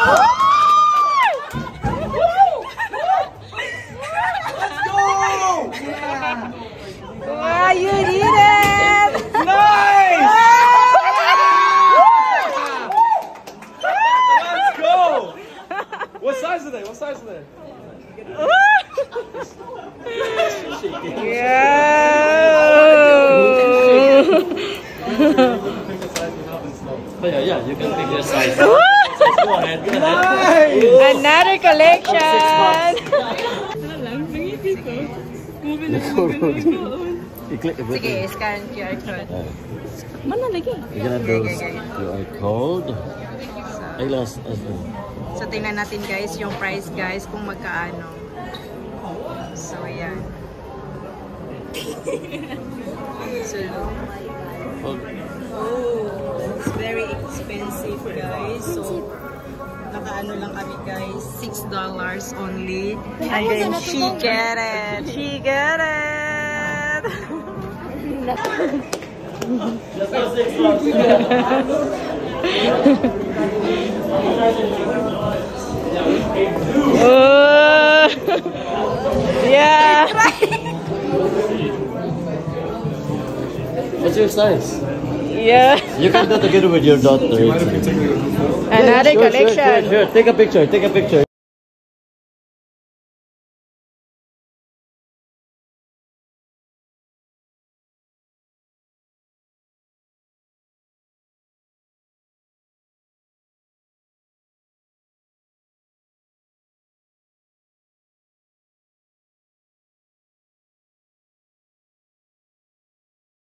Wow, you did it! Nice! Let's go! What size are they? What size are they? Yeah, you can pick your size. Go ahead. Nice! Another collection! Sige, scan QR code. Mana lagi? You're gonna do QR code. So, tingnan natin guys, yung price guys, kung magkaano. So, yan. So, oh, it's very expensive guys. So, nakaano lang kami guys, $6 only. And then she get it. She get it. Oh, yeah. What's your size? Yeah. You can do together with your daughter. Another collection. Sure. Take a picture. Take a picture.